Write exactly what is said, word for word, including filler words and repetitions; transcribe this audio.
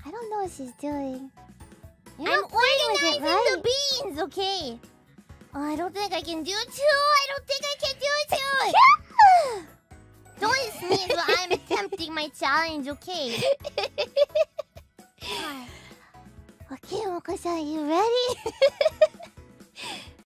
I don't know what she's doing. You're I'm not playing with it, organizing right? the beans, okay? Oh, I don't think I can do it too. I don't think I can do it too. Don't sneeze while I'm attempting my challenge, okay? Okay, Moco-san, you ready?